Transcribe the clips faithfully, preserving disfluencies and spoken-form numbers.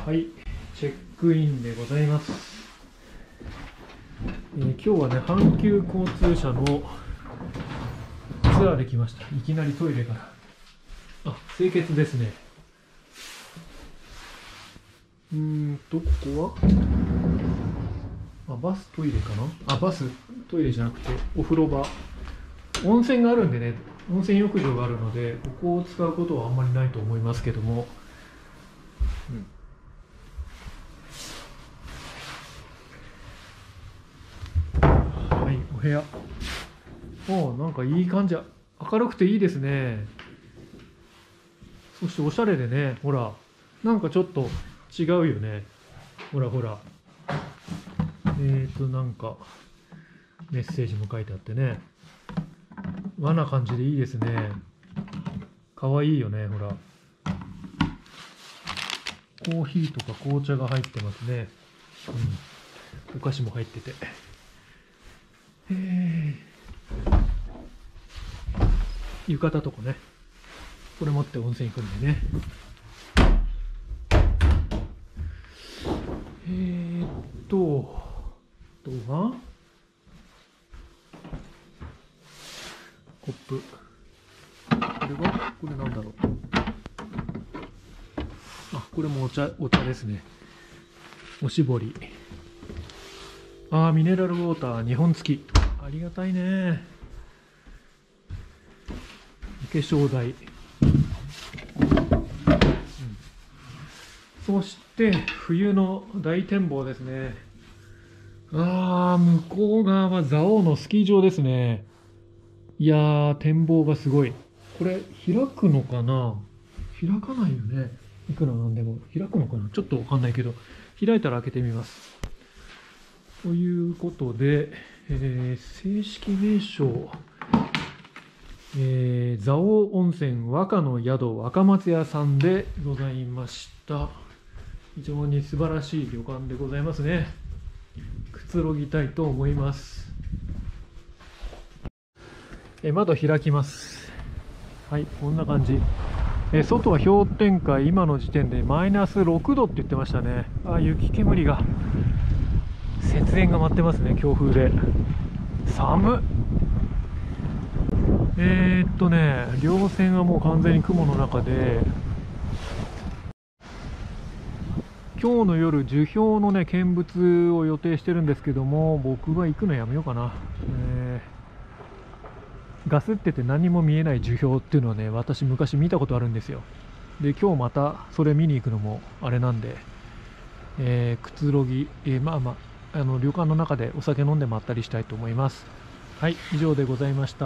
はい、チェックインでございます。えー、今日はね、阪急交通車のツアーで来ました。いきなりトイレから。あ、清潔ですね。うーんと、ここはあ、バストイレかなあ、バストイレじゃなくて、お風呂場。温泉があるんでね、温泉浴場があるので、ここを使うことはあんまりないと思いますけども、うん、はい、お部屋。おお、なんかいい感じ。明るくていいですね。そしておしゃれでね、ほら、なんかちょっと違うよね。ほらほら。えーと、なんか、メッセージも書いてあってね。和な感じでいいですね。かわいいよね、ほら。コーヒーとか紅茶が入ってますね。うん。お菓子も入ってて。へー。浴衣とかね。これ持って温泉行くんでね。えーっと、どうがコップ。これはこれなんだろう。あ、これもお茶、お茶ですね。おしぼり。あー、ミネラルウォーターにほん付き。ありがたいね。お化粧台。そして冬の大展望ですね。ああ、向こう側は蔵王のスキー場ですね。いやー、展望がすごい。これ開くのかな？開かないよね。いくらなんでも。開くのかな？ちょっとわかんないけど、開いたら開けてみます。ということで、えー、正式名称、えー、蔵王温泉和歌の宿若松屋さんでございました。非常に素晴らしい旅館でございますね。くつろぎたいと思います。え窓開きます。はい、こんな感じ。え外は氷点下、今の時点でマイナスろくどって言ってましたね。あ、雪煙が、雪煙が舞ってますね、強風で。寒っ。えー、っとね、稜線はもう完全に雲の中で、今日の夜、樹氷のね、見物を予定してるんですけども、僕は行くのやめようかな。えー、ガスってて何も見えない樹氷っていうのはね、私昔見たことあるんですよ。で、今日またそれ見に行くのもあれなんで、えー、くつろぎ、えー、まあまあ、あの、旅館の中でお酒飲んでまったりしたいと思います。はい、以上でございました。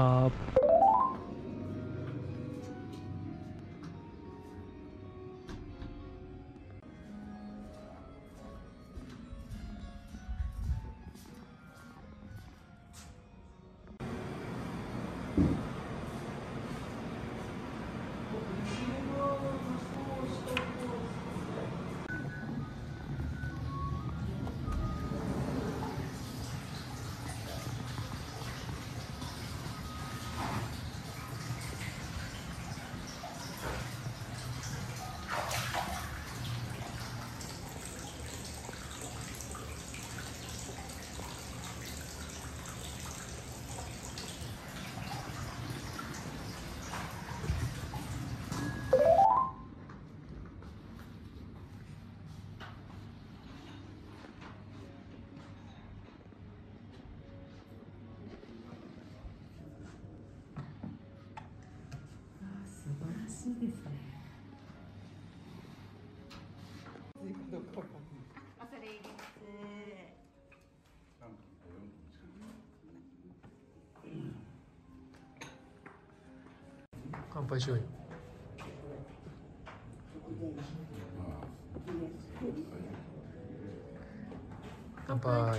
素晴らしいですね。恐れ入ります。 乾杯しようよ。乾杯。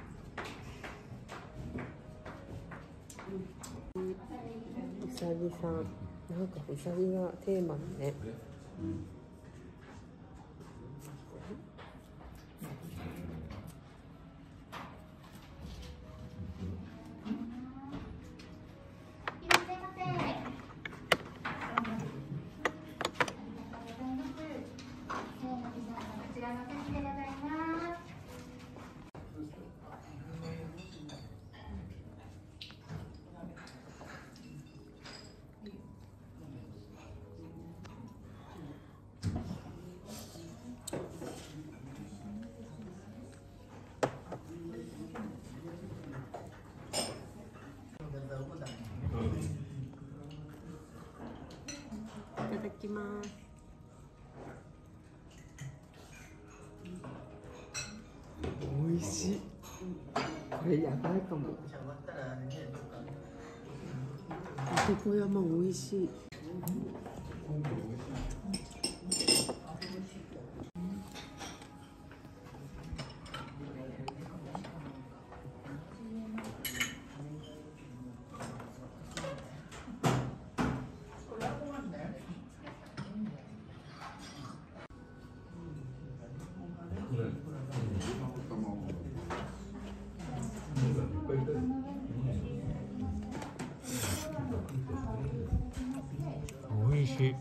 うさぎさん、なんかうさぎがテーマのね。 こちらのただきます。美味しい。これやばいかも。男山美味しい。 美味しい。